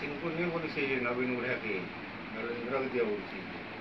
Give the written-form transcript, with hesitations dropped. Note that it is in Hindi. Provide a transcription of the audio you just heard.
ସିଂଙ୍କୁ ନୁହେଁ ବୋଲି ସେ ନବୀନ ଗୁଡ଼ାକେ ଇନ୍ଦିରା ଦିଆ ହେଉଛି